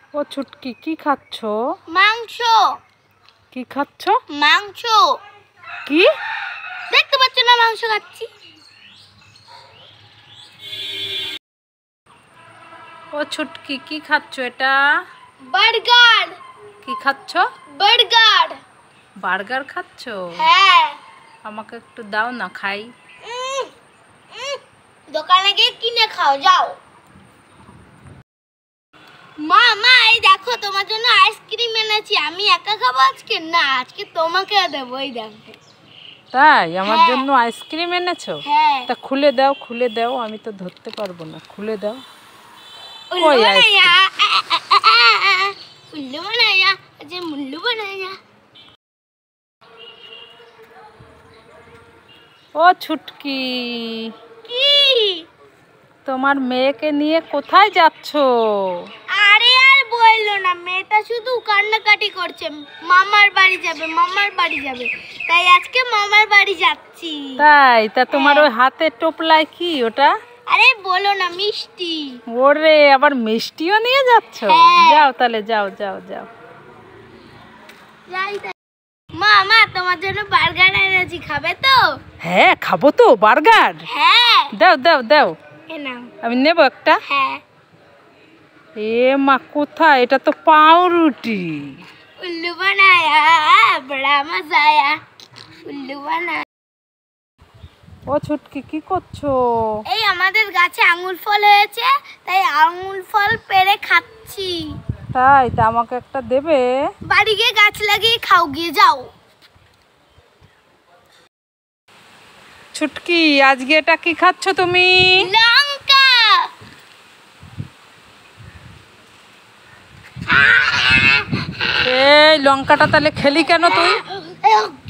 ও ছুটকি কি খাচ্ছ? মাংস। কি খাচ্ছ? মাংস। কি দেখতে পাচ্ছ না মাংস খাচ্ছি? ও ছুটকি কি খাচ্ছ এটা? বার্গার। কি খাচ্ছ? বার্গার। বার্গার খাচ্ছ? হ্যাঁ। আমাকে একটু দাও না খাই। দোকানে গিয়ে কিনে খাও যাও। মা মা এই দেখো তোমার জন্য আইসক্রিম এনেছি। আমি একা খাবো আজকে? না, আজকে তোমাকে দেবো। এই দেখো। তাই? আমার হ্যাঁ। জন্য আইসক্রিম এনেছো? হ্যাঁ। তা খুলে দাও, খুলে দাও, আমি তো ধরতে পারবো না। খুলে দাও। উল্লু কই বানায়া, আইসক্রিম? উল্লু বানায়া, যে মুল্লু বানায়া। ও ছুটকি, কি? তোমার মেয়েকে নিয়ে কোথায় যাচ্ছো? আরে আর বললো না, মেয়েটা শুধু কান্নাকাটি করছে। মামার বাড়ি যাবে, মামার বাড়ি যাবে, তাই আজকে মামার বাড়ি যাচ্ছি। তাই? তা তোমার ওই হাতে টোপলায় কি ওটা? আরে বলো না, মিষ্টি। ওরে, আবার মিষ্টিও নিয়ে যাচ্ছো? হ্যাঁ। যাও তাহলে, যাও যাও যাও। যাই তাই। মা মা তোমার জন্য বার্গার এনেছি, খাবে তো? হ্যাঁ খাবো তো বার্গার। হ্যাঁ। দাও দাও দাও, এ নাও। আমি নেবো একটা। হ্যাঁ। এ মা, কোথায়? এটা তো পাউরুটি। উল্লু বানায়া, বড়া মজা আয়া। উল্লু বানায়া। ও ছুটকি কি করছো? এই আমাদের গাছে আঙ্গুর ফল হয়েছে, তাই আঙ্গুর ফল পেড়ে খাচ্ছি। তাই? তা আমাকে একটা দেবে? বাড়ি গিয়ে গাছ লাগিয়ে খাও, গিয়ে যাও। ছুটকি, আজকে এটা কি খাচ্ছ তুমি? লঙ্কা। এই লঙ্কাটা তাহলে খেলি কেন তুই?